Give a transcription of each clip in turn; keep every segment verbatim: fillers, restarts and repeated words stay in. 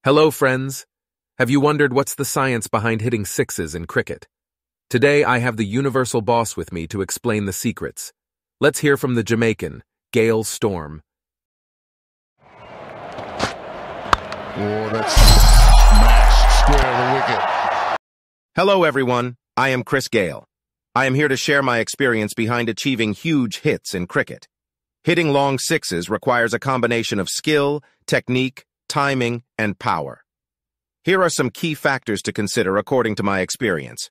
Hello, friends. Have you wondered what's the science behind hitting sixes in cricket? Today, I have the universal boss with me to explain the secrets. Let's hear from the Jamaican, Gayle Storm. Oh, that's smashed square of the wicket. Hello, everyone. I am Chris Gayle. I am here to share my experience behind achieving huge hits in cricket. Hitting long sixes requires a combination of skill, technique, timing, and power. Here are some key factors to consider according to my experience.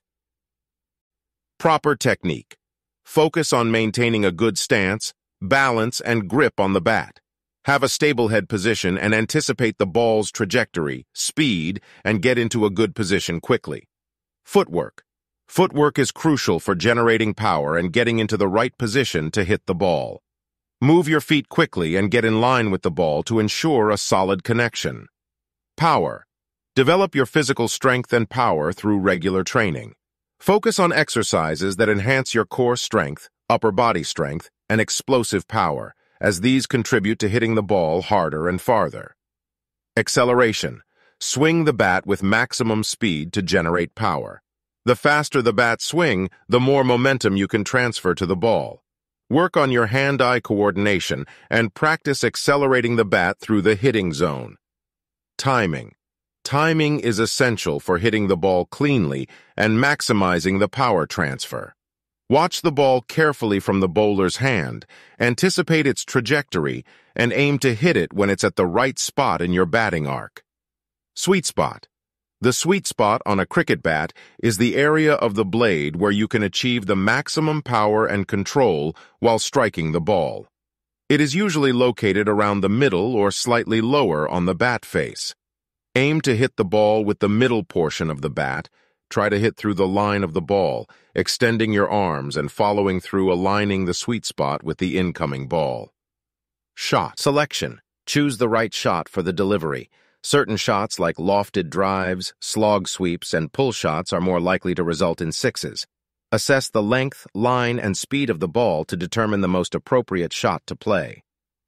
Proper technique. Focus on maintaining a good stance, balance, and grip on the bat. Have a stable head position and anticipate the ball's trajectory, speed, and get into a good position quickly. Footwork. Footwork is crucial for generating power and getting into the right position to hit the ball. Move your feet quickly and get in line with the ball to ensure a solid connection. Power. Develop your physical strength and power through regular training. Focus on exercises that enhance your core strength, upper body strength, and explosive power, as these contribute to hitting the ball harder and farther. Acceleration. Swing the bat with maximum speed to generate power. The faster the bat swing, the more momentum you can transfer to the ball. Work on your hand-eye coordination and practice accelerating the bat through the hitting zone. Timing. Timing is essential for hitting the ball cleanly and maximizing the power transfer. Watch the ball carefully from the bowler's hand, anticipate its trajectory, and aim to hit it when it's at the right spot in your batting arc. Sweet spot. The sweet spot on a cricket bat is the area of the blade where you can achieve the maximum power and control while striking the ball. It is usually located around the middle or slightly lower on the bat face. Aim to hit the ball with the middle portion of the bat. Try to hit through the line of the ball, extending your arms and following through aligning the sweet spot with the incoming ball. Shot selection. Choose the right shot for the delivery. Certain shots like lofted drives, slog sweeps, and pull shots are more likely to result in sixes. Assess the length, line, and speed of the ball to determine the most appropriate shot to play.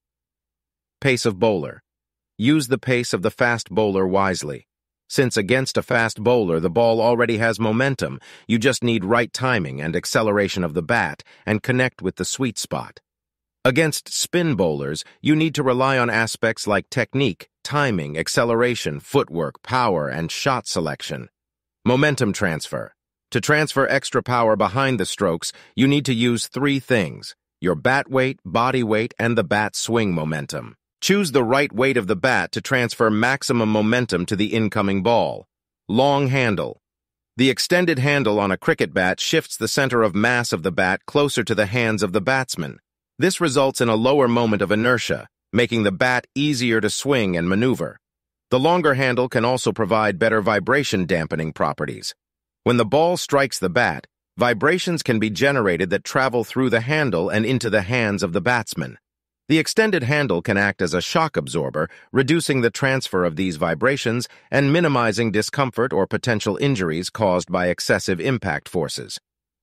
Pace of bowler. Use the pace of the fast bowler wisely. Since against a fast bowler the ball already has momentum, you just need right timing and acceleration of the bat and connect with the sweet spot. Against spin bowlers, you need to rely on aspects like technique, timing, acceleration, footwork, power, and shot selection. Momentum transfer. To transfer extra power behind the strokes, you need to use three things: your bat weight, body weight, and the bat swing momentum. Choose the right weight of the bat to transfer maximum momentum to the incoming ball. Long handle. The extended handle on a cricket bat shifts the center of mass of the bat closer to the hands of the batsman. This results in a lower moment of inertia, making the bat easier to swing and maneuver. The longer handle can also provide better vibration dampening properties. When the ball strikes the bat, vibrations can be generated that travel through the handle and into the hands of the batsman. The extended handle can act as a shock absorber, reducing the transfer of these vibrations and minimizing discomfort or potential injuries caused by excessive impact forces.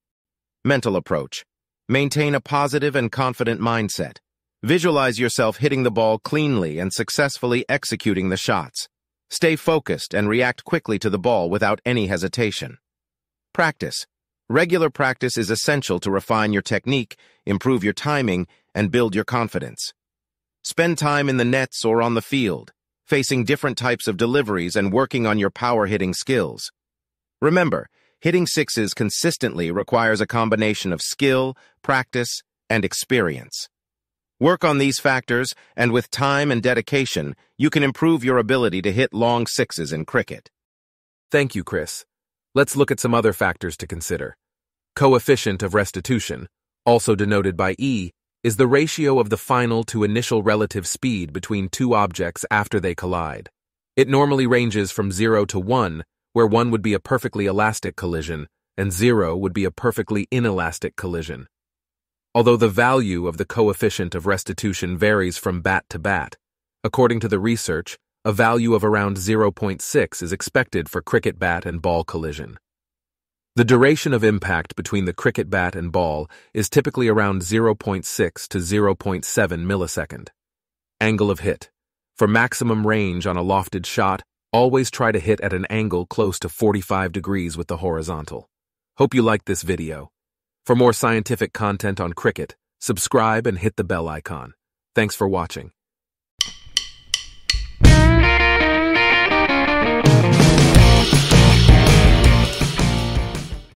Mental approach. Maintain a positive and confident mindset. Visualize yourself hitting the ball cleanly and successfully executing the shots. Stay focused and react quickly to the ball without any hesitation. Practice. Regular practice is essential to refine your technique, improve your timing, and build your confidence. Spend time in the nets or on the field, facing different types of deliveries and working on your power hitting skills. Remember, hitting sixes consistently requires a combination of skill, practice, and experience. Work on these factors, and with time and dedication, you can improve your ability to hit long sixes in cricket. Thank you, Chris. Let's look at some other factors to consider. Coefficient of restitution, also denoted by E, is the ratio of the final to initial relative speed between two objects after they collide. It normally ranges from zero to one, where one would be a perfectly elastic collision, and zero would be a perfectly inelastic collision. Although the value of the coefficient of restitution varies from bat to bat, according to the research, a value of around zero point six is expected for cricket bat and ball collision. The duration of impact between the cricket bat and ball is typically around zero point six to zero point seven millisecond. Angle of hit. For maximum range on a lofted shot, Always try to hit at an angle close to forty-five degrees with the horizontal. Hope you liked this video. For more scientific content on cricket, subscribe and hit the bell icon. Thanks for watching.